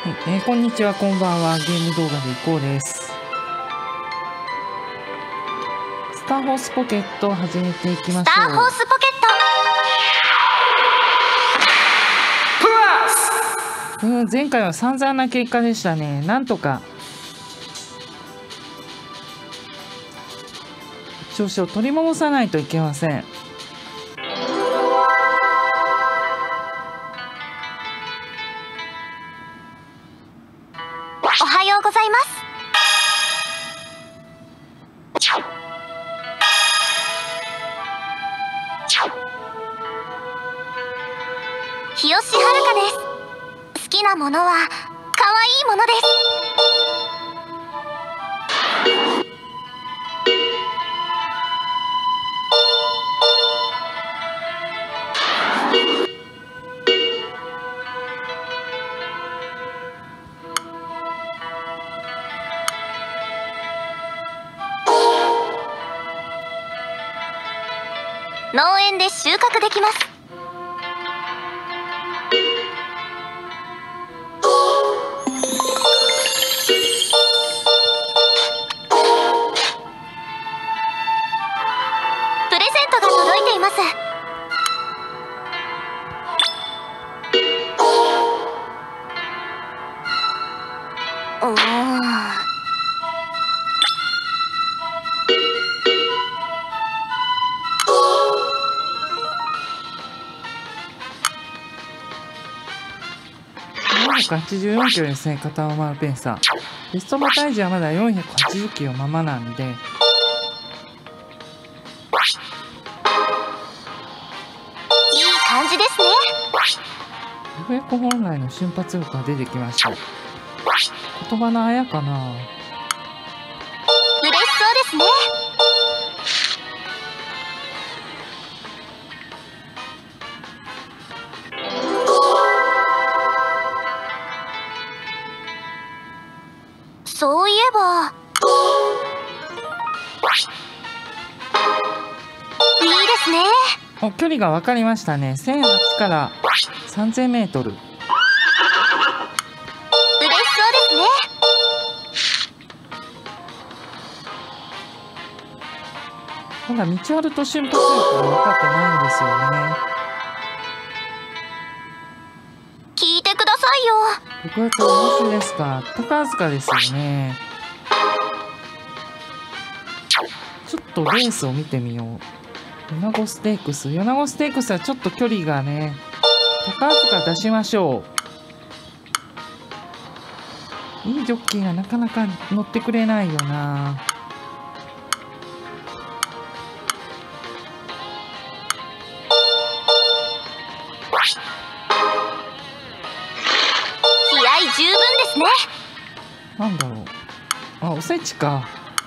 はい、こんにちは、こんばんは。ゲーム動画でいこうです。スターホースポケットを始めていきましょう。 スターホースポケット。 前回は散々な結果でしたね。なんとか調子を取り戻さないといけません。 おはようございます。日吉遥です。好きなものは可愛いものです。農園で収穫できます。プレゼントが届いています。 484キロですね、片尾丸ペンさん。ベスト馬体重はまだ480キロままなんで、 いい感じですね。 ようやく本来の瞬発力が出てきました。言葉のあやかな。 嬉しそうですね。そういえばいいですね。 距離が分かりましたね。1008から3000メートル。 嬉しそうですね。 まだ道あると瞬発力が分かってないんですよね。 聞いてくださいよ。 6月の週ですか。宝塚ですよね。ちょっとレースを見てみよう。米子ステークス。米子ステークスはちょっと距離がね。宝塚出しましょう。いいジョッキーがなかなか乗ってくれないよな。 気合十分ですね。 なんだろう。あ、おせちか。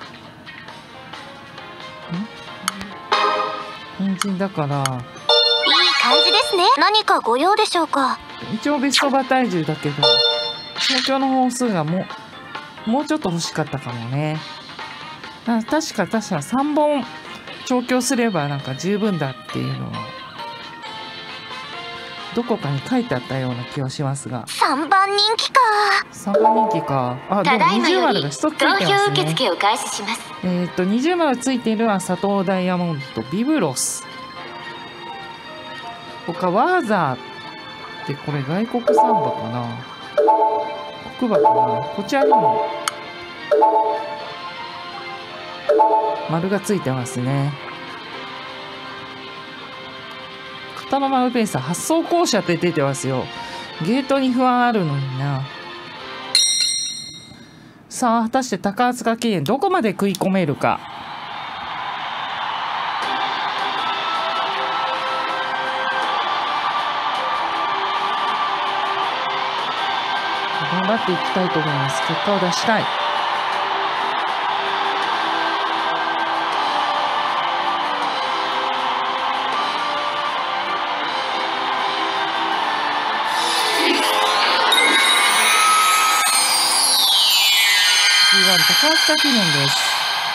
人参だから。 いい感じですね。何かご用でしょうか。 一応ベスト馬体重だけど、東京の本数がもうちょっと欲しかったかもね。確か3本調教すればなんか十分だっていうのはどこかに書いてあったような気がしますが。 3番人気か。 3番人気か。あ、でも20丸が1つついてますね。 投票受付を開始します。 20丸ついているのは佐藤ダイヤモンドとビブロス。他ワーザーってこれ外国産馬かな、国馬かな。こちらにも丸がついてますね。片野丸ペース発送校舎って出てますよ。ゲートに不安あるのにな。さあ果たして高塚記念どこまで食い込めるか。頑張っていきたいと思います。結果を出したい。高塚記念です。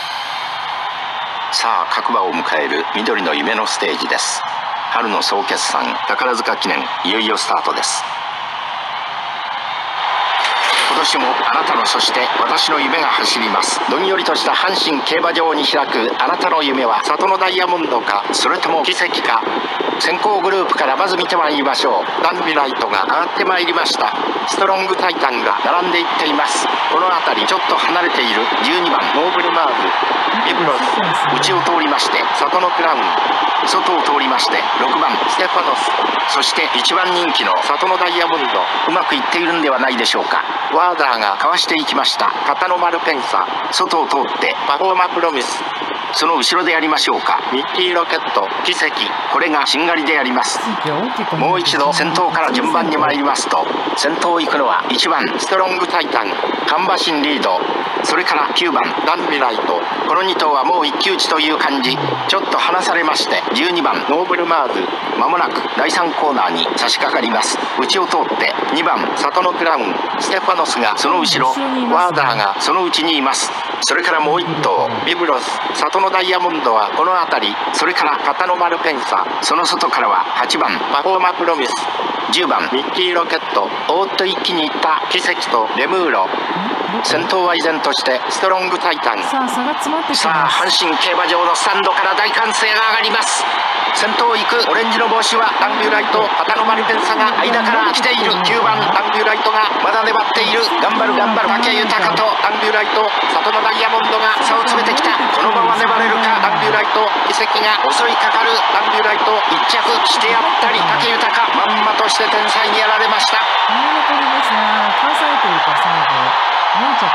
さあ各馬を迎える緑の夢のステージです。春の総決算宝塚記念いよいよスタートです。 年もあなたの、そして私の夢が走ります。どんよりとした阪神競馬場に開くあなたの夢は里のダイヤモンドか、それとも奇跡か。先行グループからまず見てまいりましょう。ダンビライトが上がってまいりました。ストロングタイタンが並んでいっています。この辺りちょっと離れている12番ノーブルマーズ、ビブロス、内を通りまして里のクラウン、外を通りまして6番ステファノス、そして1番人気の里のダイヤモンド、うまくいっているんではないでしょうか。ワーダーがかわしていきました。片のマルペンサ、外を通ってパフォーマプロミス、その後ろでやりましょうか。ミッキーロケット、奇跡、これがしんがりでやります。もう一度先頭から順番に参りますと、先頭を行くのは1番ストロングタイタン、カンバシンリード、それから9番ダンビライト、この2頭はもう一騎打ちという感じ。ちょっと離されまして12番ノーブルマーズ、まもなく第3コーナーに差し掛かります。内を通って2番里のクラウン、ステファノスがその後ろ、ワーダーがその内にいます。それからもう1頭ビブロス、里のダイヤモンドはこの辺り、それから片のマルペンサ、その外からは8番パフォーマプロミス、10番ミッキーロケット、おーっと一気にいった奇跡とレムーロ、先頭は依然としてストロングタイタン。 さあ差が詰まってきさあます。 阪神競馬場のスタンドから大歓声が上がります。先頭を行くオレンジの帽子はダンビューライト、片のマルペンサが間から来ている。9番ダンビューライトがまだ粘っている。頑張る頑張る武豊とダンビューライト、里のダイヤモンドが差を詰めてきた。このまま粘れるか。ダンビューライト、奇跡が襲いかかる。ダンビューライト1着してやったり、武豊まんまとして天才にやられました。 残りですね。関西というか最後飲んじゃった。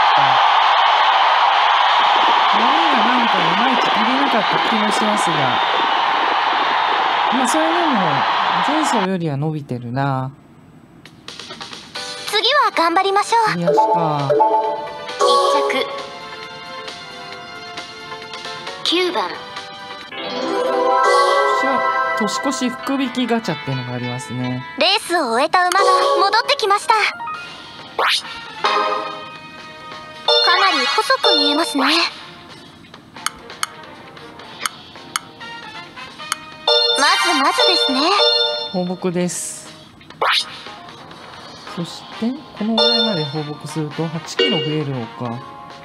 波がなんかいまいち足りなかった気もしますが、まあそれでも前走よりは伸びてるな。 次は頑張りましょう。 右足か。 1着9番年越し福引きガチャっていうのがありますね。 レースを終えた馬が戻ってきました。かなり細く見えますね。まずですね。 放牧です。そしてこのぐらいまで放牧すると8キロ増えるのか。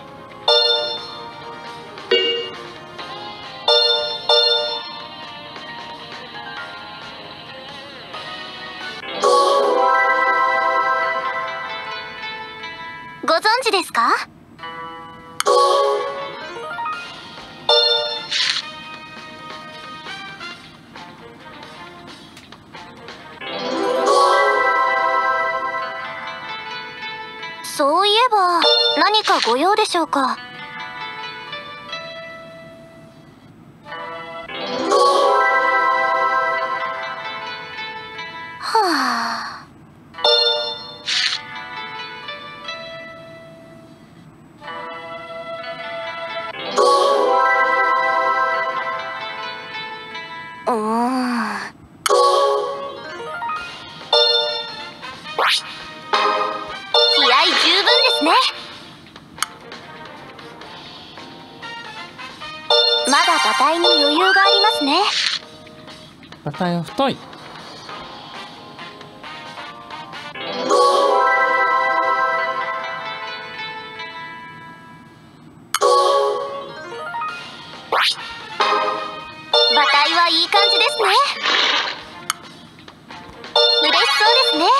ご存知ですか？そういえば何かご用でしょうか？はあ。気合十分ですね。まだ馬体に余裕がありますね。 馬体は太い。 馬体はいい感じですね。嬉しそうですね。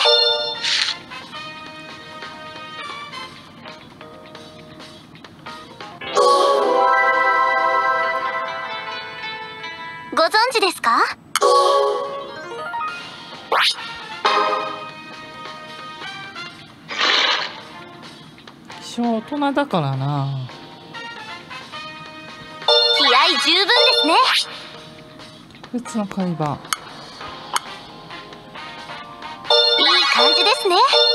ご存知ですか？ 大人だからな。 気合十分ですね。 特別な会話。 いい感じですね。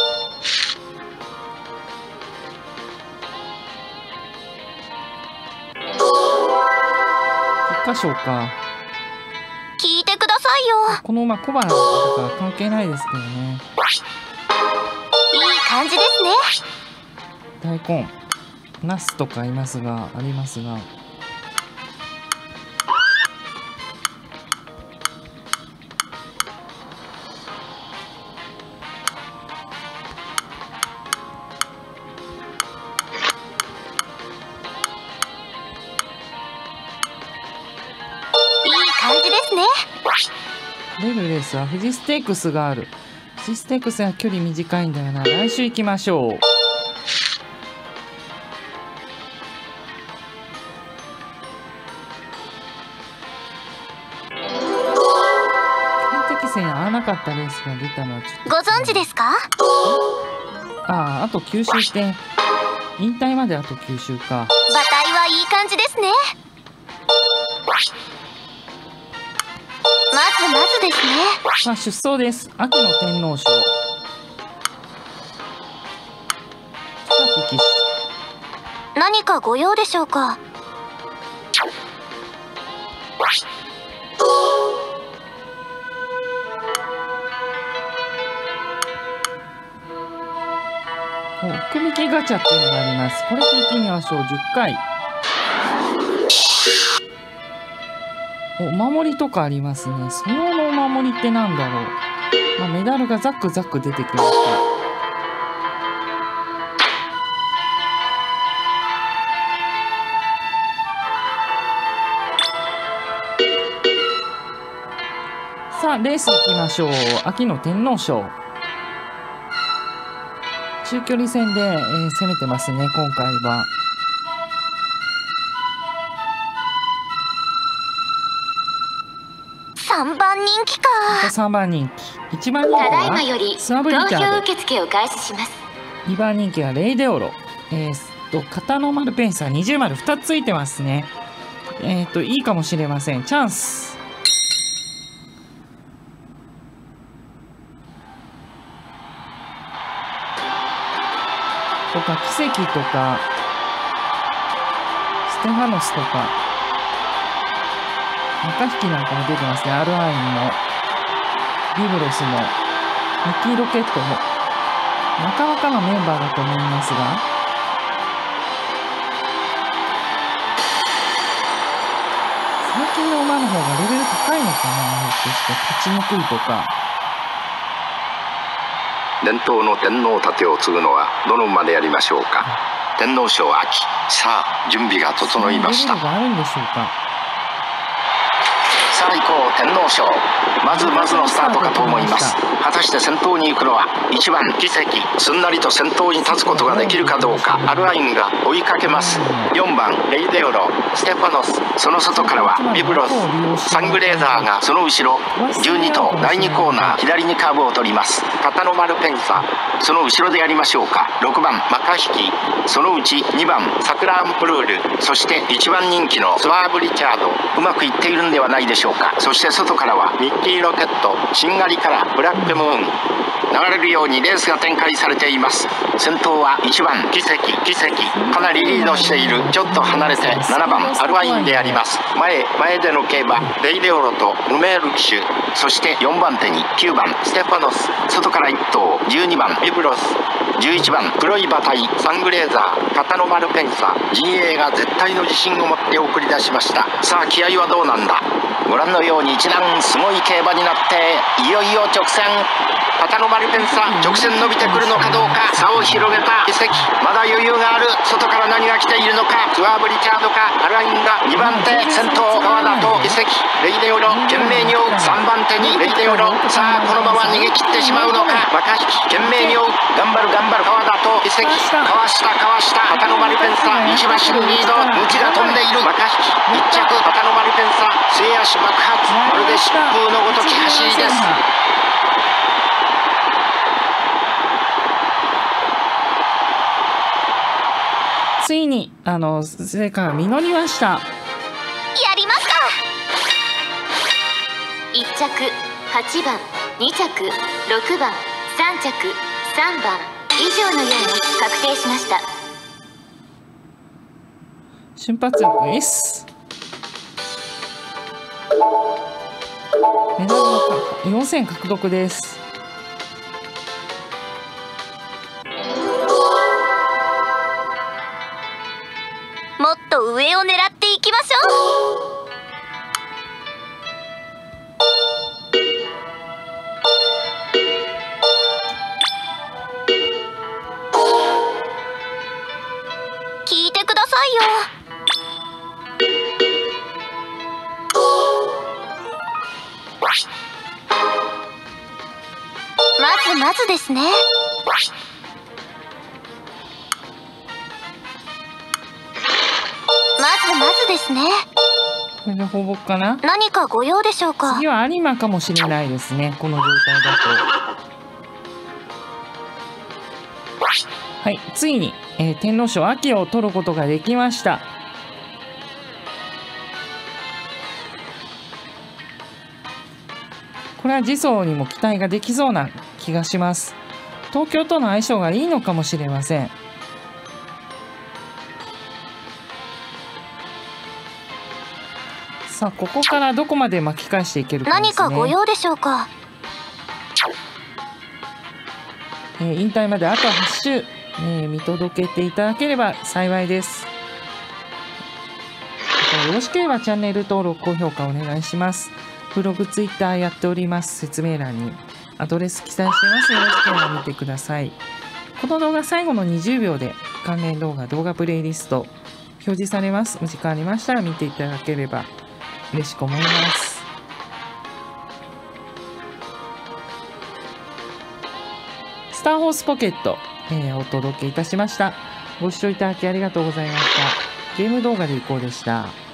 1箇所か。 聞いてくださいよ。 この馬小鼻だから関係ないですけどね。 いい感じですね。 大根、ナスとかありますが、 出るレースは富士ステークスがある。富士ステークスは距離短いんだよな。来週行きましょう。天敵戦合わなかったレースが出たのはちょっと。 ご存知ですか？ あと9周して引退まであと9周か。 馬体はいい感じですね。まずですね。 出走です。秋の天皇賞。木騎手。 何かご用でしょうか？ 福引きガチャっていうのがあります。これ聞いてみましょう。10回。お守りとかありますね。そのお守りってなんだろう。メダルがザクザク出てきました。さあレース行きましょう。秋の天皇賞。中距離戦で、攻めてますね今回は。 3番人気か。 3番人気。1番人気ただいまよりスワブリチャード。 投票受付を開始します。 2番人気はレイデオロ。片の丸ペンサー20丸2つついてますね。いいかもしれません。チャンス。とか奇跡とかステファノスとか中引きなんかも出てますね。アルアインもビブロスもミッキーロケットもなかなかのメンバーだと思いますが、最近の馬の方がレベル高いのかな。ひょっとして勝ちにくいとか。 伝統の天皇盾を継ぐのはどの馬でやりましょうか。天皇賞秋、さあ準備が整いました。 レベルがあるんでしょうか。 さあ行こう天皇賞。まずのスタートかと思います。果たして先頭に行くのは1番奇跡。すんなりと先頭に立つことができるかどうか。アルアインが追いかけます。4番レイデオロ、ステファノス、その外からはビブロス、サングレーザーがその後ろ。12頭第2コーナー左にカーブを取ります。片の丸ペンサ、その後ろでやりましょうか。6番マカヒキ、そのうち2番サクラアンプルール、そして1番人気のスワーブリチャード。うまくいっているんではないでしょうか。そして外からはミッキーロケット、しんがりからブラックムーン。流れるようにレースが展開されています。先頭は1番奇跡、かなりリードしている。ちょっと離れて7番アルアインであります。前での競馬レイデオロとルメール騎手、そして4番手に9番ステファノス、外から1頭12番ビブロス、11番黒い馬体サングレーザー、片の丸ペンサ、陣営が絶対の自信を持って送り出しました。さあ気合はどうなんだ。ご覧のように一段すごい競馬になっていよいよ直線。片の丸ペンサ直線伸びてくるのかどうか。差を広げた奇跡、まだ余裕がある。外から何が来ているのか。スワーブリチャードかアルアインが2番手。先頭川田と奇跡、レイデオロ懸命に追う。3番手にレイデオロ。さあこのまま逃げ切ってしまうのか。若引き懸命に追う。頑張る川田と奇跡、かわした片の丸ペンサ1馬身リード。ムチが飛んでいる。若引き1着片の丸ペンサ、末脚爆発、まるで疾風のごとき走りです。 ついに成果が実りました。 やりますか。1着8番、2着6番、3着3番以上のように確定しました。 瞬発力 S。 メダルの4000獲得です。 もっと上を狙っていきましょう。聞いてくださいよ。 まずですね。まずですね。 これで放牧かな。 何かご用でしょうか。 次は有馬かもしれないですね、この状態だと。はい、ついに、天皇賞秋を取ることができました。これは次走にも期待ができそうな気がします。東京との相性がいいのかもしれません。さあ、ここからどこまで巻き返していけるかですね。 何かご用でしょうか。 引退まであと8周、見届けていただければ幸いです。よろしければチャンネル登録、高評価お願いします。ブログ、ツイッターやっております。説明欄にアドレス記載してます。よろしければ見てください。この動画最後の20秒で関連動画、動画プレイリスト表示されます。お時間ありましたら見ていただければ嬉しく思います。スターホースポケット、お届けいたしました。ご視聴いただきありがとうございました。ゲーム動画でいこうでした。